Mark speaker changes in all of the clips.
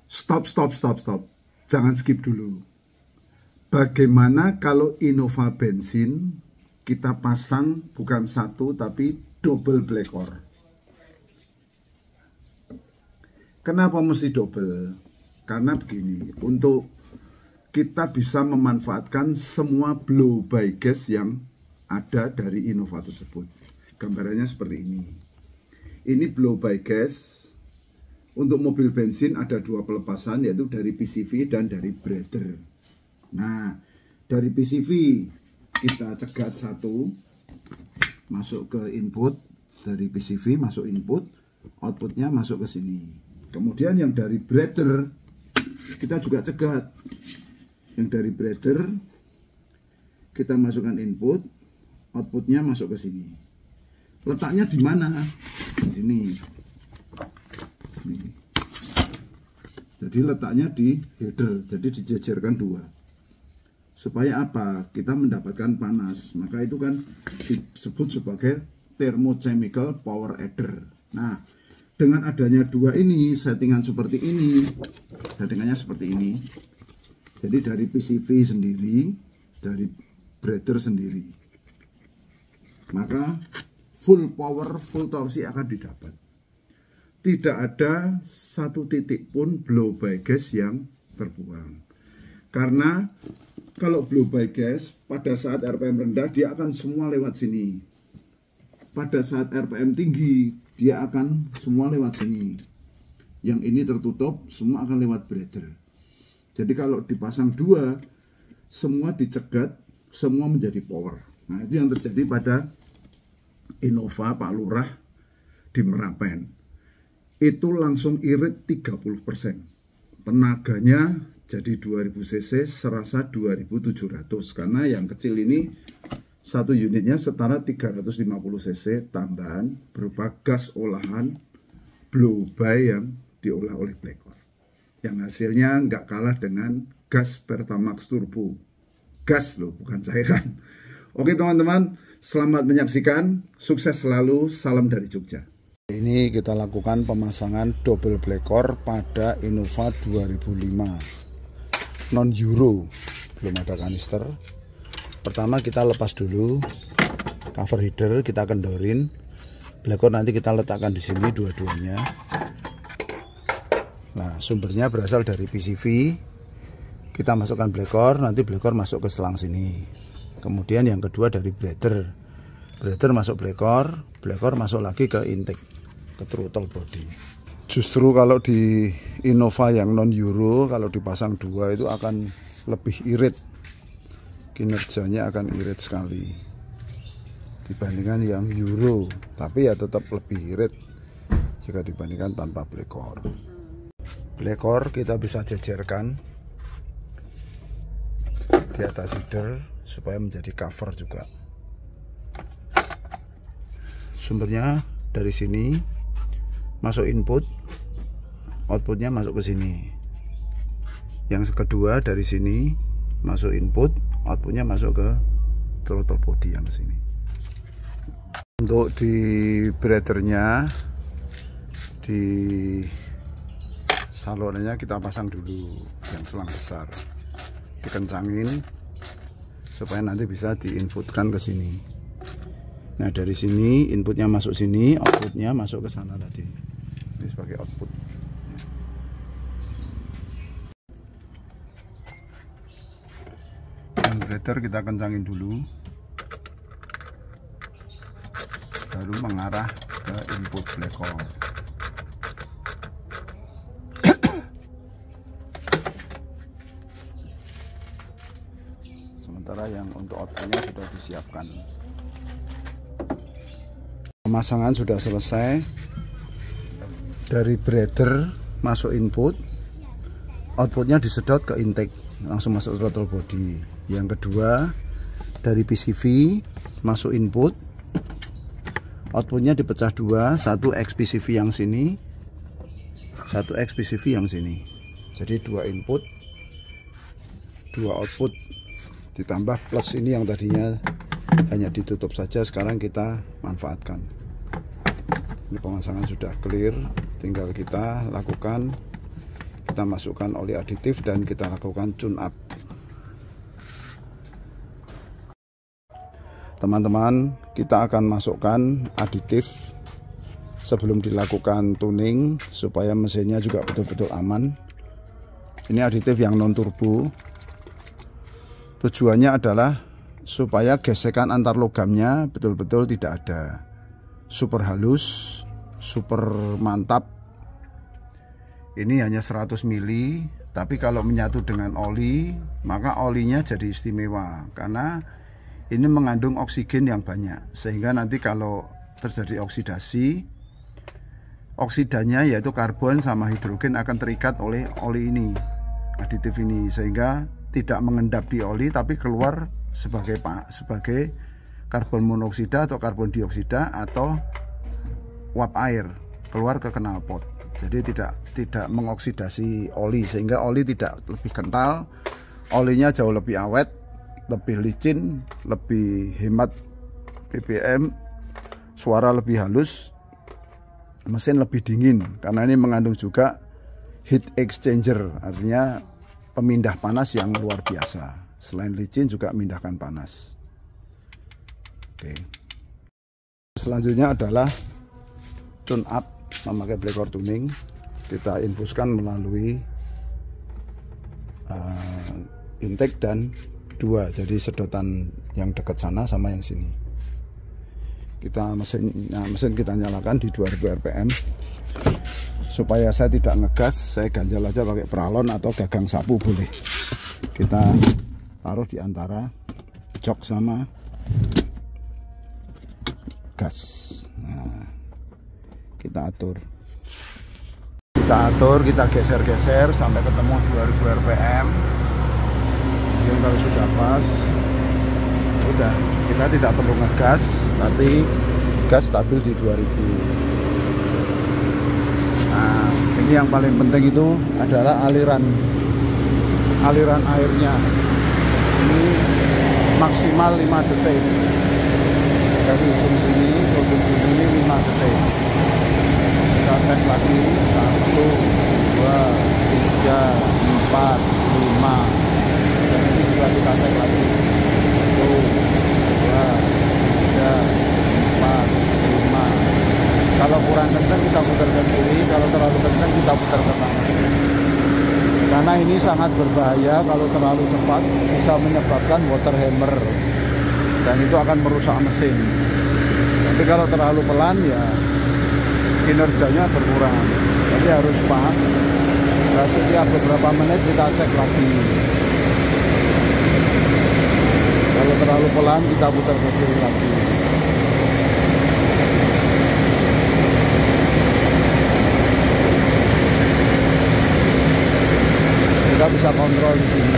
Speaker 1: Stop. Jangan skip dulu. Bagaimana kalau Innova bensin kita pasang bukan satu tapi double blackout? Kenapa mesti double? Karena begini, untuk kita bisa memanfaatkan semua blow by gas yang ada dari Innova tersebut. Gambarannya seperti ini. Ini blow by gas. Untuk mobil bensin ada dua pelepasan, yaitu dari PCV dan dari breather. Nah, dari PCV kita cegat satu, masuk ke input, dari PCV masuk input, outputnya masuk ke sini. Kemudian yang dari breather kita juga cegat. Yang dari breather kita masukkan input, outputnya masuk ke sini. Letaknya di mana? Di sini. Jadi letaknya di header, jadi dijejerkan dua. Supaya apa? Kita mendapatkan panas. Maka itu kan disebut sebagai thermochemical power adder. Nah, dengan adanya dua ini, settingan seperti ini, settingannya seperti ini. Jadi dari PCV sendiri, dari breather sendiri, maka full power, full torsi akan didapat. Tidak ada satu titik pun blow by gas yang terbuang. Karena kalau blow by gas pada saat RPM rendah dia akan semua lewat sini. Pada saat RPM tinggi dia akan semua lewat sini. Yang ini tertutup, semua akan lewat breather. Jadi kalau dipasang dua, semua dicegat, semua menjadi power. Nah, itu yang terjadi pada Innova Pak Lurah di Merapen. Itu langsung irit 30%. Tenaganya jadi 2000 cc, serasa 2700. Karena yang kecil ini satu unitnya setara 350 cc tambahan berupa gas olahan blow by yang diolah oleh Blackout. Yang hasilnya nggak kalah dengan gas Pertamax Turbo. Gas loh, bukan cairan. Oke teman-teman, selamat menyaksikan. Sukses selalu, salam dari Jogja. Ini kita lakukan pemasangan double blackout pada Innova 2005 non Euro, belum ada kanister. Pertama kita lepas dulu cover header, kita kendorin. Blackout nanti kita letakkan di sini dua-duanya. Nah, sumbernya berasal dari PCV. Kita masukkan blackout, nanti blackout masuk ke selang sini. Kemudian yang kedua dari breather. Breather masuk blackout, blackout masuk lagi ke intake, ke throttle body. Justru kalau di Innova yang non Euro, kalau dipasang dua itu akan lebih irit, kinerjanya akan irit sekali dibandingkan yang Euro, tapi ya tetap lebih irit jika dibandingkan tanpa blackout. Blackout kita bisa jejerkan di atas header supaya menjadi cover juga. Sumbernya dari sini, masuk input, outputnya masuk ke sini. Yang kedua dari sini, masuk input, outputnya masuk ke throttle body yang ke sini. Untuk di breathernya, di salurannya kita pasang dulu yang selang besar, dikencangin supaya nanti bisa diinputkan ke sini. Nah, dari sini inputnya masuk sini, outputnya masuk ke sana tadi. Ini sebagai output. Yang breather kita kencangin dulu, baru mengarah ke input blackout. Sementara yang untuk outputnya sudah disiapkan. Pemasangan sudah selesai. Dari breather masuk input, outputnya disedot ke intake, langsung masuk throttle body. Yang kedua dari PCV masuk input, outputnya dipecah dua, satu X PCV yang sini, satu X PCV yang sini. Jadi dua input, dua output, ditambah plus ini yang tadinya hanya ditutup saja, sekarang kita manfaatkan. Ini pemasangan sudah clear, tinggal kita lakukan, kita kita masukkan oli aditif dan kita lakukan tune up. Teman-teman, kita akan masukkan aditif sebelum dilakukan tuning supaya mesinnya juga betul-betul aman. Ini aditif yang non turbo. Tujuannya adalah supaya gesekan antar logamnya betul-betul tidak ada. Super halus, super mantap. Ini hanya 100 mili, tapi kalau menyatu dengan oli, maka olinya jadi istimewa karena ini mengandung oksigen yang banyak, sehingga nanti kalau terjadi oksidasi, oksidannya yaitu karbon sama hidrogen akan terikat oleh oli ini, aditif ini, sehingga tidak mengendap di oli tapi keluar sebagai karbon monoksida atau karbon dioksida atau uap air keluar ke knalpot. Jadi tidak mengoksidasi oli, sehingga oli tidak lebih kental, olinya jauh lebih awet, lebih licin, lebih hemat BBM, suara lebih halus, mesin lebih dingin karena ini mengandung juga heat exchanger, artinya pemindah panas yang luar biasa. Selain licin juga memindahkan panas. Oke. Selanjutnya adalah tune up memakai Blackcore tuning. Kita infuskan melalui intake dan dua, jadi sedotan yang dekat sana sama yang sini. Mesin kita nyalakan di 2000 rpm. Supaya saya tidak ngegas, saya ganjal aja pakai peralon atau gagang sapu boleh. Kita taruh di antara jok sama gas. Nah, kita atur, kita geser-geser sampai ketemu 2000 rpm. Kalau sudah pas, udah, kita tidak perlu ngegas, tapi gas stabil di 2000. Nah, ini yang paling penting itu adalah aliran airnya. Ini maksimal 5 detik. Dari ujung sini ke ujung sini ini 5 detik. Kita tes lagi, 1, 2, 3, 4, 5. Dan ini juga kita cek lagi, 1, 2, 3, 4, 5. Kalau kurang kencang kita putar ke kiri, kalau terlalu kencang kita putar ke kanan. Karena ini sangat berbahaya, kalau terlalu cepat bisa menyebabkan water hammer dan itu akan merusak mesin. Tapi kalau terlalu pelan ya kinerjanya berkurang. Jadi harus pas. Nah, setiap beberapa menit kita cek lagi. Kalau terlalu pelan kita putar ke kiri lagi. Kita bisa kontrol di sini.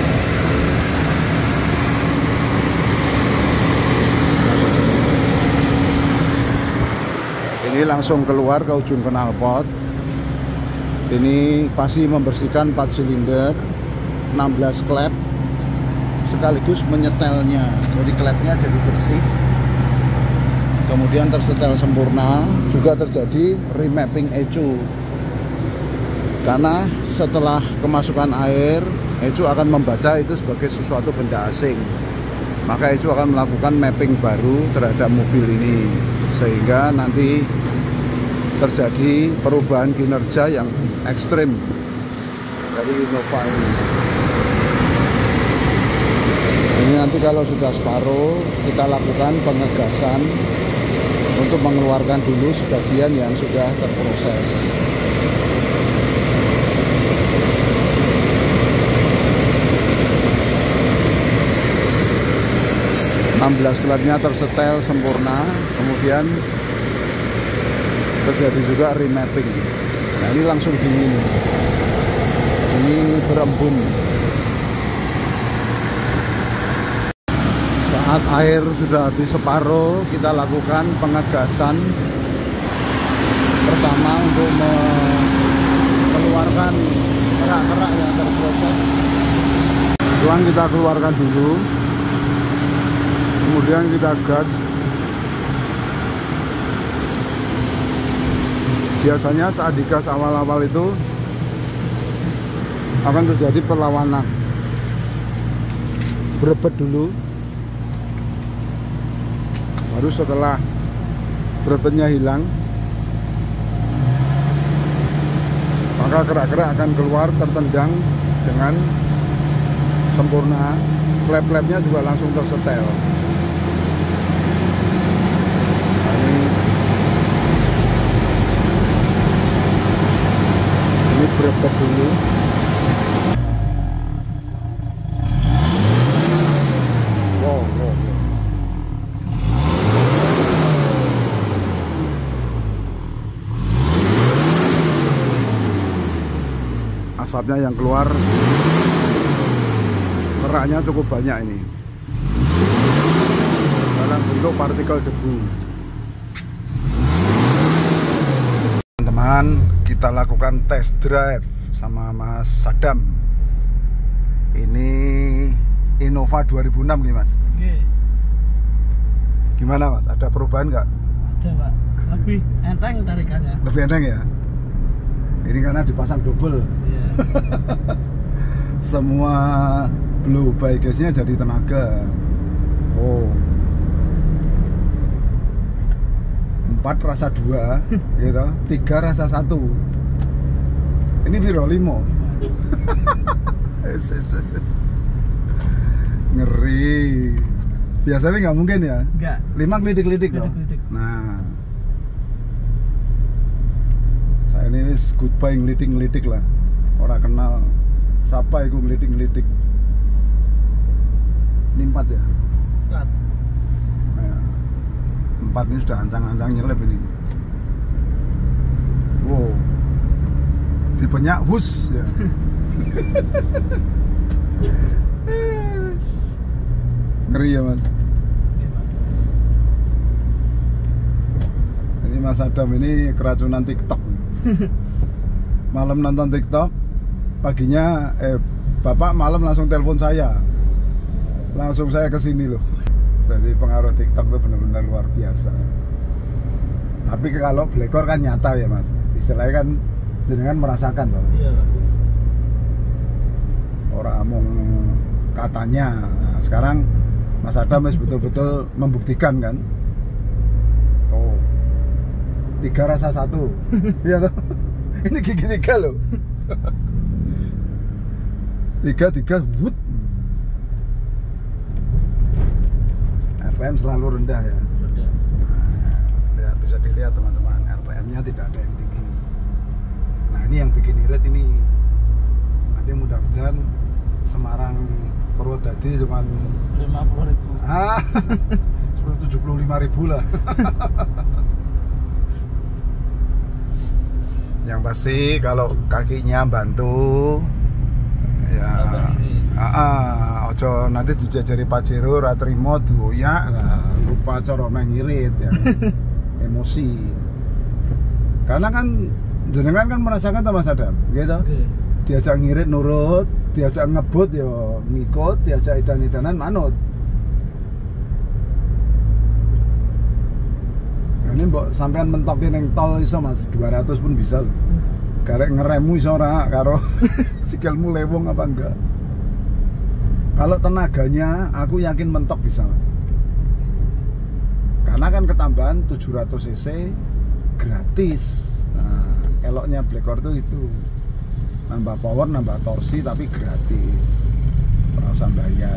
Speaker 1: Ini langsung keluar ke ujung knalpot. Ini pasti membersihkan 4 silinder, 16 klep. Sekaligus menyetelnya, jadi klepnya jadi bersih, kemudian tersetel sempurna. Juga terjadi remapping ECU karena setelah kemasukan air, ECU akan membaca itu sebagai sesuatu benda asing, maka ECU akan melakukan mapping baru terhadap mobil ini, sehingga nanti terjadi perubahan kinerja yang ekstrim dari Innova ini. Ini nanti kalau sudah separuh, kita lakukan pengegasan untuk mengeluarkan dulu sebagian yang sudah terproses. Klepnya tersetel sempurna, kemudian terjadi juga remapping. Nah, ini langsung dingin, ini berembun. Saat air sudah habis separuh, kita lakukan pengegasan pertama untuk mengeluarkan kerak-kerak yang terproses. Tuang kita keluarkan dulu, kemudian kita gas. Biasanya saat digas awal-awal itu
Speaker 2: akan terjadi perlawanan. Berebet dulu, baru setelah berebetnya hilang, maka kerak-kerak akan keluar tertendang dengan sempurna. Klep-klepnya juga langsung tersetel. Nah, ini berebet dulu. Wow. Asapnya yang keluar, keraknya cukup banyak ini dalam bentuk partikel debu. Teman-teman, kita lakukan test drive sama Mas Sadam. Ini Innova 2006 nih Mas.
Speaker 3: Oke.
Speaker 2: Gimana Mas? Ada perubahan nggak?
Speaker 3: Ada Pak, lebih enteng tarikannya.
Speaker 2: Lebih enteng ya? Ini karena dipasang double.
Speaker 3: Iya.
Speaker 2: Semua blow by gasnya jadi tenaga. Oh, 4 rasa 2 gitu, 3 rasa 1. Ini biro 5. Ngeri. Biasanya nggak mungkin ya.
Speaker 3: Enggak.
Speaker 2: 5 ngelidik-ngelidik loh. Nah, saya ini wis goodbye ngelidik-ngelidik lah. Orang kenal siapa itu ngelidik-ngelidik. Ini 4 ya?
Speaker 3: 4.
Speaker 2: Nah, 4 ini sudah ancang-ancang nyelip ini. Wow, tipenya bus ya. Ngeri ya Mas. Ini Mas Adam ini keracunan TikTok. Malam nonton TikTok, paginya Bapak malam langsung telepon saya. Langsung saya kesini loh. Jadi pengaruh TikTok itu benar-benar luar biasa. Tapi kalau blekor kan nyata ya Mas. Istilahnya kan jenengan merasakan toh.
Speaker 3: Iya Pak.
Speaker 2: Orang ngomong katanya. Nah, sekarang Mas Adam betul-betul membuktikan kan. Oh, 3 rasa 1. Iya toh. Ini gigi 3 loh. 3 wood. RPM selalu rendah ya. Nah, bisa dilihat teman-teman, RPM-nya tidak ada yang tinggi. Nah, ini yang bikin irit ini. Nanti mudah-mudahan Semarang Purwodadi cuman
Speaker 3: 50.000.
Speaker 2: 75.000 lah. Yang pasti kalau kakinya bantu ya, ojo nanti dijajari Pajero ra trimo doyak, lupa cara mengirit ya. Emosi. Karena kan jenengan kan merasakan Mas Adam, gitu.
Speaker 3: Oke.
Speaker 2: Diajak ngirit nurut, diajak ngebut ya ngikut, diajak edan-edanan manut. Nah, ini mbok sampean mentokin yang tol iso Mas, 200 pun bisa loh. Garek ngeremu iso ora karo sikilmu lewong apa enggak. Kalau tenaganya aku yakin mentok bisa Mas. Karena kan ketambahan 700 cc gratis. Nah, eloknya Blekor tuh itu. Nambah power, nambah torsi tapi gratis. Ora usah bayar.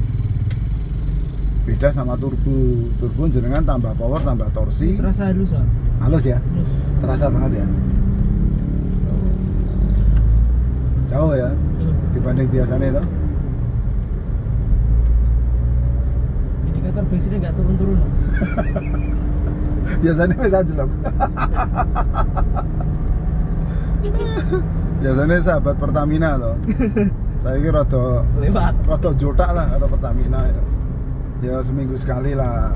Speaker 2: Beda sama turbo. Turbo jenengan tambah power, tambah torsi.
Speaker 3: Terasa halus Pak.
Speaker 2: Halus ya?
Speaker 3: Halus.
Speaker 2: Terasa banget ya? Jauh ya? Dibanding biasanya itu?
Speaker 3: Indikator bensinnya nggak turun-turun.
Speaker 2: Biasanya bisa jelek. Biasanya sahabat Pertamina toh. Saya kira rada jotak lah atau Pertamina ya. Ya seminggu sekali lah.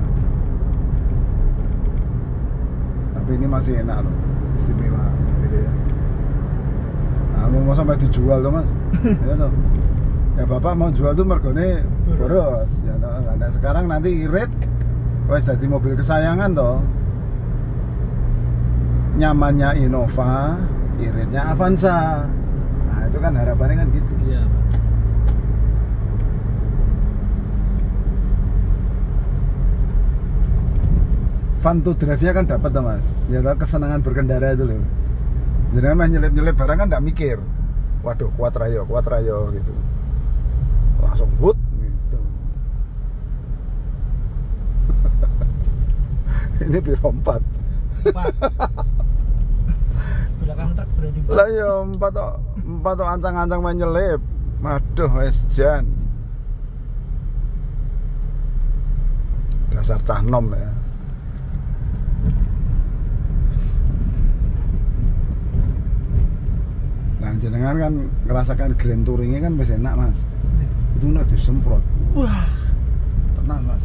Speaker 2: Tapi ini masih enak loh, istimewa gitu ya. Nah, mau sampai dijual tuh Mas. Ya toh. Ya Bapak mau jual tuh mergone boros. Ya toh. Nah, sekarang nanti irit wes jadi mobil kesayangan toh. Nyamannya Innova, iritnya Avanza. Nah, itu kan harapannya kan gitu.
Speaker 3: Iya.
Speaker 2: Fun to drive-nya kan dapat tuh mas. Ya kesenangan berkendara itu loh. Jadi mah nyelip-nyelip barang kan nggak mikir. Waduh, kuat rayo gitu. Langsung hut gitu. Ini biro 4.
Speaker 3: 4. Belakang truk berani banget.
Speaker 2: Lah ya 4 tok ancang-ancang main nyelip. Waduh, wes jan. Dasar cah nom ya. Nah, jenengan kan ngerasakan Grand Touring-nya kan wis enak, Mas. Itu udah disemprot. Wah. Tenang, Mas.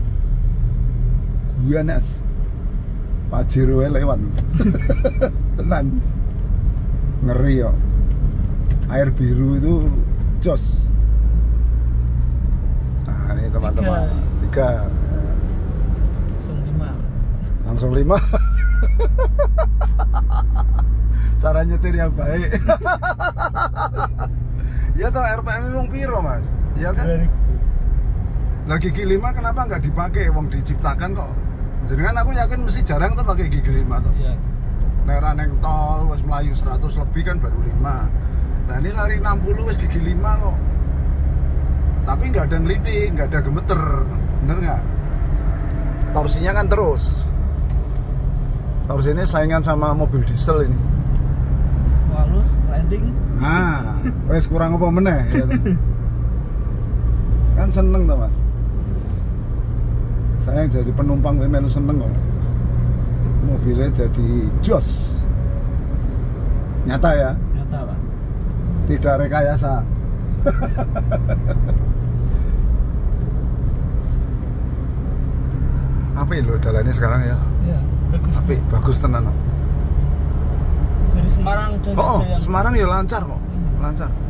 Speaker 2: Guanas. Pajero lewat. Tenan. Ngeri yo. Air biru itu jos. Nah, ini teman-teman. 3. Langsung 5. Cara nyetir yang baik. Ya toh RPM wong piro, Mas? Iya kan? Lah gigi 5 kenapa nggak dipakai? Wong diciptakan kok. Jenengan aku yakin mesti jarang tuh pakai gigi 5 tuh.
Speaker 3: Iya.
Speaker 2: Lera neng tol wis melayu 100 lebih kan baru 5. Nah ini lari 60 wis gigi 5 kok. Tapi nggak ada ngeliding, nggak ada gemeter. Bener nggak? Torsinya kan terus. Torsi ini saingan sama mobil diesel ini.
Speaker 3: Halus, landing.
Speaker 2: Nah, wes kurang apa meneh ya. Kan seneng tuh Mas. Saya jadi penumpang melu seneng kok. Mobilnya jadi jos. Nyata ya?
Speaker 3: Nyata, Pak.
Speaker 2: Tidak rekayasa. Apa lo jalannya sekarang ya?
Speaker 3: Iya, bagus.
Speaker 2: Tapi bagus tenan.
Speaker 3: Dari Semarang
Speaker 2: Oh, Semarang ya lancar kok. Lancar.